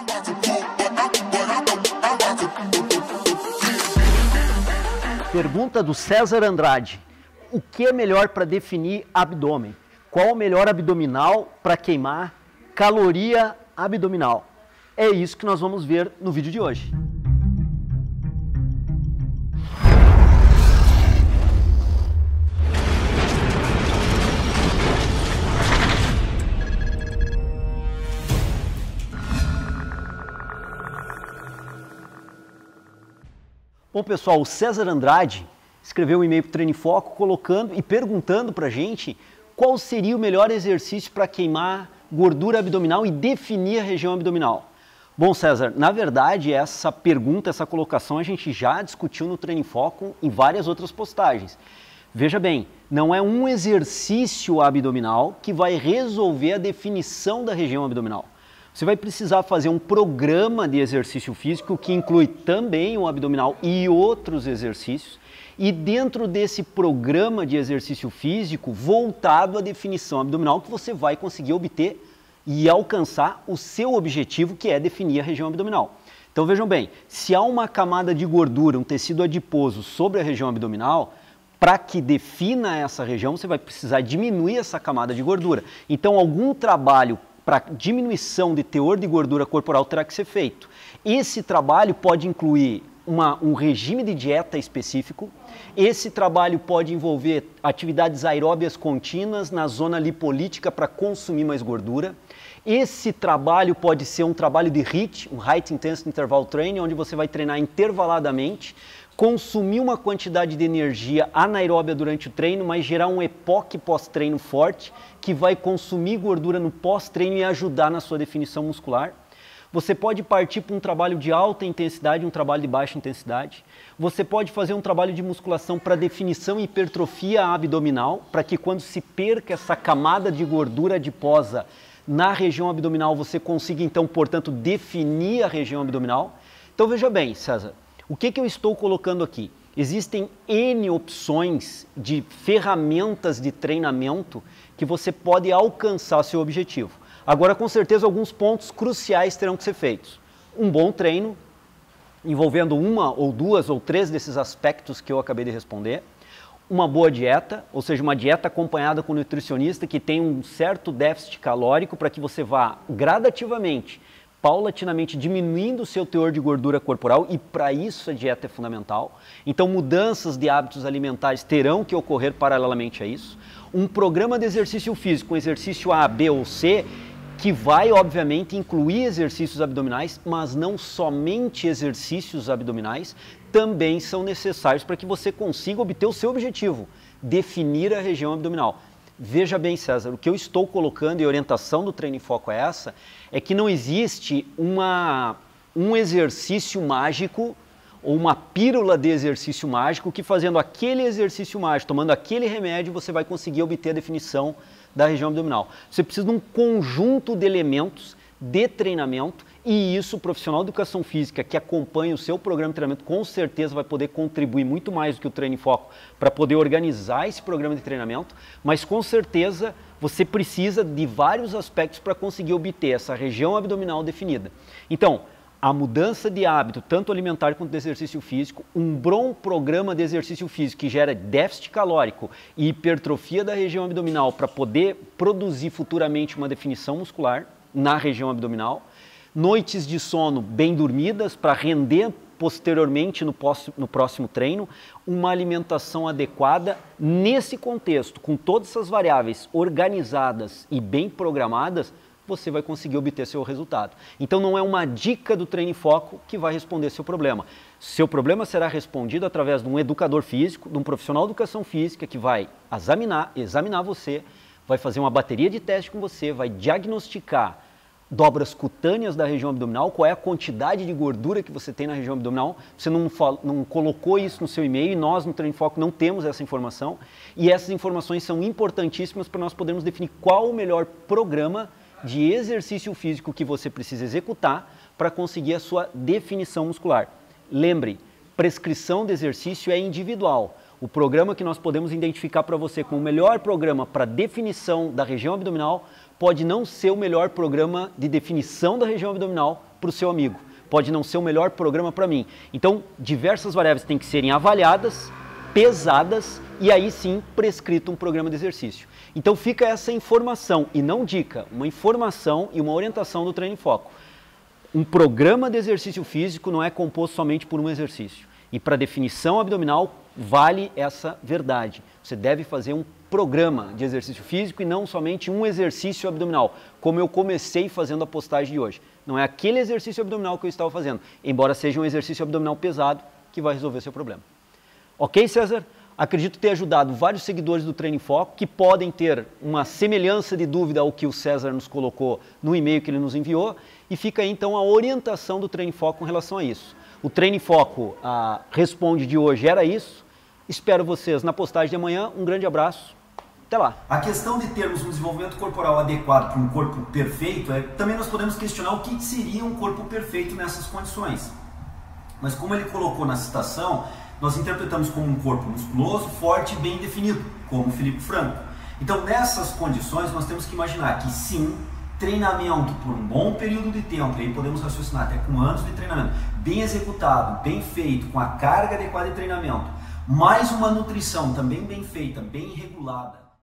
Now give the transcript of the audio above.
Pergunta do César Andrade: o que é melhor para definir abdômen? Qual o melhor abdominal para queimar caloria abdominal? É isso que nós vamos ver no vídeo de hoje. Bom, pessoal, o César Andrade escreveu um e-mail para o Treino em Foco colocando e perguntando para a gente qual seria o melhor exercício para queimar gordura abdominal e definir a região abdominal. Bom, César, na verdade, essa pergunta, essa colocação a gente já discutiu no Treino em Foco em várias outras postagens. Veja bem, não é um exercício abdominal que vai resolver a definição da região abdominal. Você vai precisar fazer um programa de exercício físico que inclui também o abdominal e outros exercícios. E dentro desse programa de exercício físico voltado à definição abdominal que você vai conseguir obter e alcançar o seu objetivo, que é definir a região abdominal. Então vejam bem, se há uma camada de gordura, um tecido adiposo sobre a região abdominal, para que defina essa região você vai precisar diminuir essa camada de gordura. Então algum trabalho para diminuição de teor de gordura corporal terá que ser feito. Esse trabalho pode incluir um regime de dieta específico, esse trabalho pode envolver atividades aeróbias contínuas na zona lipolítica para consumir mais gordura, esse trabalho pode ser um trabalho de HIIT, um High Intensity Interval Training, onde você vai treinar intervaladamente, consumir uma quantidade de energia anaeróbia durante o treino, mas gerar um EPOC pós-treino forte, que vai consumir gordura no pós-treino e ajudar na sua definição muscular. Você pode partir para um trabalho de alta intensidade, um trabalho de baixa intensidade. Você pode fazer um trabalho de musculação para definição e hipertrofia abdominal, para que quando se perca essa camada de gordura adiposa na região abdominal, você consiga então, portanto, definir a região abdominal. Então veja bem, César, o que eu estou colocando aqui? Existem N opções de ferramentas de treinamento que você pode alcançar seu objetivo. Agora, com certeza, alguns pontos cruciais terão que ser feitos. Um bom treino, envolvendo uma ou duas ou três desses aspectos que eu acabei de responder. Uma boa dieta, ou seja, uma dieta acompanhada com um nutricionista que tem um certo déficit calórico para que você vá gradativamente, paulatinamente diminuindo o seu teor de gordura corporal, e para isso a dieta é fundamental. Então mudanças de hábitos alimentares terão que ocorrer paralelamente a isso. Um programa de exercício físico, um exercício A, B ou C, que vai obviamente incluir exercícios abdominais, mas não somente exercícios abdominais, também são necessários para que você consiga obter o seu objetivo, definir a região abdominal. Veja bem, César, o que eu estou colocando e a orientação do Treino em Foco é essa, é que não existe um exercício mágico ou uma pílula de exercício mágico que fazendo aquele exercício mágico, tomando aquele remédio, você vai conseguir obter a definição da região abdominal. Você precisa de um conjunto de elementos de treinamento e isso o profissional de educação física que acompanha o seu programa de treinamento com certeza vai poder contribuir muito mais do que o Treino em Foco para poder organizar esse programa de treinamento, mas com certeza você precisa de vários aspectos para conseguir obter essa região abdominal definida. Então, a mudança de hábito, tanto alimentar quanto de exercício físico, um bom programa de exercício físico que gera déficit calórico e hipertrofia da região abdominal para poder produzir futuramente uma definição muscular na região abdominal, noites de sono bem dormidas para render posteriormente no próximo treino, uma alimentação adequada nesse contexto, com todas essas variáveis organizadas e bem programadas, você vai conseguir obter seu resultado. Então não é uma dica do Treino em Foco que vai responder seu problema. Seu problema será respondido através de um educador físico, de um profissional de educação física que vai examinar você, vai fazer uma bateria de teste com você, vai diagnosticar dobras cutâneas da região abdominal, qual é a quantidade de gordura que você tem na região abdominal. Você não colocou isso no seu e-mail e nós no Treino em Foco não temos essa informação. E essas informações são importantíssimas para nós podermos definir qual o melhor programa de exercício físico que você precisa executar para conseguir a sua definição muscular. Lembre, prescrição de exercício é individual. O programa que nós podemos identificar para você como o melhor programa para definição da região abdominal pode não ser o melhor programa de definição da região abdominal para o seu amigo, pode não ser o melhor programa para mim. Então, diversas variáveis têm que serem avaliadas, pesadas e aí sim prescrito um programa de exercício. Então fica essa informação, e não dica, uma informação e uma orientação do Treino em Foco. Um programa de exercício físico não é composto somente por um exercício. E para definição abdominal, vale essa verdade. Você deve fazer um programa de exercício físico e não somente um exercício abdominal, como eu comecei fazendo a postagem de hoje. Não é aquele exercício abdominal que eu estava fazendo, embora seja um exercício abdominal pesado que vai resolver seu problema. Ok, César? Acredito ter ajudado vários seguidores do Treino em Foco que podem ter uma semelhança de dúvida ao que o César nos colocou no e-mail que ele nos enviou, e fica aí então a orientação do Treino em Foco com relação a isso. O Treino em Foco Responde de hoje era isso. Espero vocês na postagem de amanhã. Um grande abraço. Até lá. A questão de termos um desenvolvimento corporal adequado para um corpo perfeito, também nós podemos questionar o que seria um corpo perfeito nessas condições. Mas como ele colocou na citação, nós interpretamos como um corpo musculoso, forte e bem definido, como o Felipe Franco. Então, nessas condições, nós temos que imaginar que sim, treinamento por um bom período de tempo, aí podemos raciocinar até com anos de treinamento, bem executado, bem feito, com a carga adequada de treinamento, mais uma nutrição também bem feita, bem regulada,